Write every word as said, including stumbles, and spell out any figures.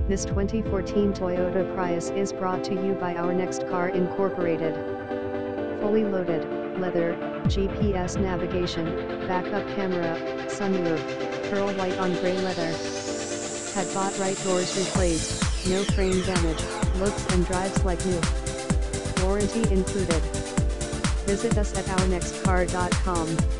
This twenty fourteen Toyota Prius is brought to you by Ournextcar Incorporated. Fully loaded, leather, G P S navigation, backup camera, sunroof, pearl white on gray leather. Had bought right doors replaced, no frame damage, looks and drives like new. Warranty included. Visit us at ournextcar dot com.